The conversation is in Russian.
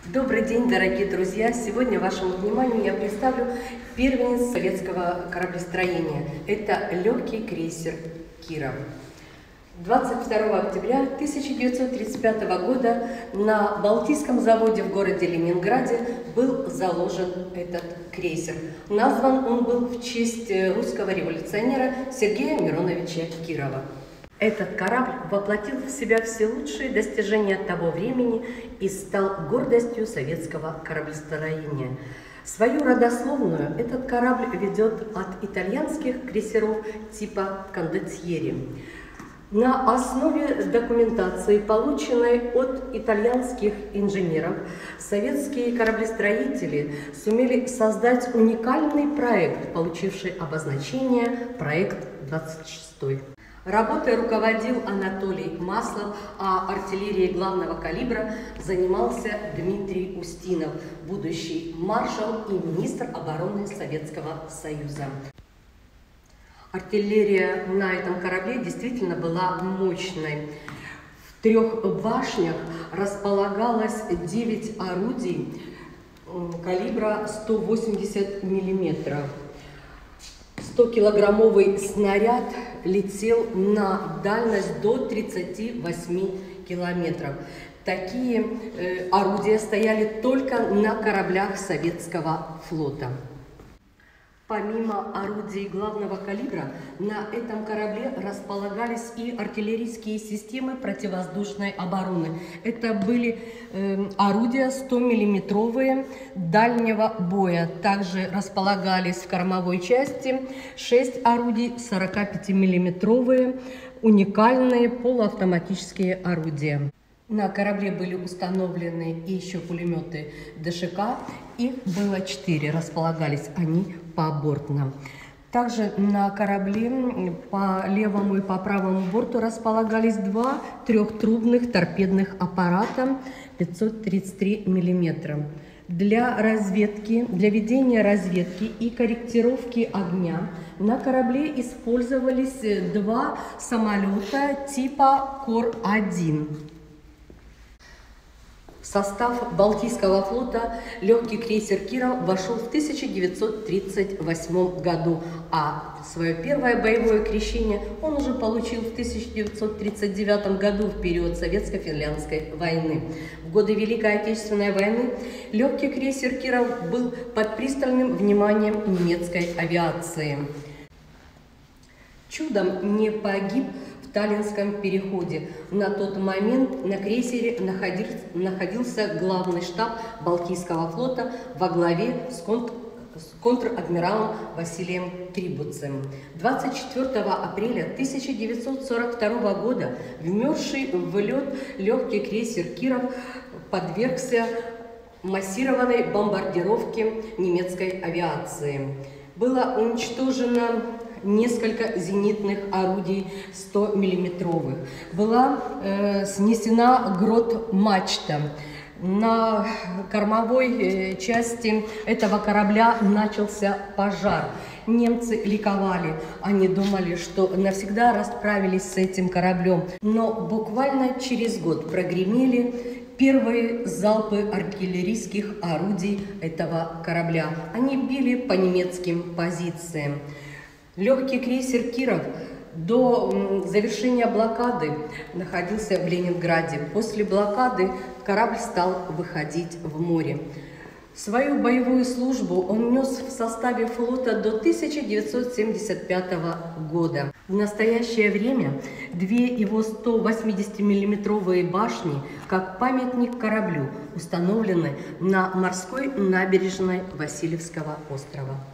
Добрый день, дорогие друзья! Сегодня вашему вниманию я представлю первенец советского кораблестроения. Это легкий крейсер «Киров». 22 октября 1935 года на Балтийском заводе в городе Ленинграде был заложен этот крейсер. Назван он был в честь русского революционера Сергея Мироновича Кирова. Этот корабль воплотил в себя все лучшие достижения того времени и стал гордостью советского кораблестроения. Свою родословную этот корабль ведет от итальянских крейсеров типа «Кондотьери». На основе документации, полученной от итальянских инженеров, советские кораблестроители сумели создать уникальный проект, получивший обозначение «Проект 26». Работой руководил Анатолий Маслов, а артиллерией главного калибра занимался Дмитрий Устинов, будущий маршал и министр обороны Советского Союза. Артиллерия на этом корабле действительно была мощной. В 3 башнях располагалось 9 орудий калибра 180 мм. 100-килограммовый снаряд летел на дальность до 38 километров. Такие орудия стояли только на кораблях советского флота. Помимо орудий главного калибра, на этом корабле располагались и артиллерийские системы противовоздушной обороны. Это были орудия 100-миллиметровые дальнего боя. Также располагались в кормовой части 6 орудий 45-миллиметровые уникальные полуавтоматические орудия. На корабле были установлены еще пулеметы ДШК, их было 4, располагались они побортно. Также на корабле по левому и по правому борту располагались 2 трехтрубных торпедных аппарата 533 мм. Для ведения разведки и корректировки огня на корабле использовались 2 самолета типа Кор-1. В состав Балтийского флота легкий крейсер «Киров» вошел в 1938 году, а свое первое боевое крещение он уже получил в 1939 году, в период Советско-финляндской войны. В годы Великой Отечественной войны легкий крейсер «Киров» был под пристальным вниманием немецкой авиации. Чудом не погиб в Таллинском переходе. На тот момент на крейсере находился главный штаб Балтийского флота во главе с контр-адмиралом Василием Трибуцем. 24 апреля 1942 года вмерзший в лед легкий крейсер «Киров» подвергся массированной бомбардировке немецкой авиации. Было уничтожено несколько зенитных орудий 100-миллиметровых. Была снесена грот-мачта. На кормовой части этого корабля начался пожар. Немцы ликовали. Они думали, что навсегда расправились с этим кораблем. Но буквально через год прогремели первые залпы артиллерийских орудий этого корабля. Они били по немецким позициям. Легкий крейсер «Киров» до завершения блокады находился в Ленинграде. После блокады корабль стал выходить в море. Свою боевую службу он нес в составе флота до 1975 года. В настоящее время 2 его 180-миллиметровые башни, как памятник кораблю, установлены на морской набережной Васильевского острова.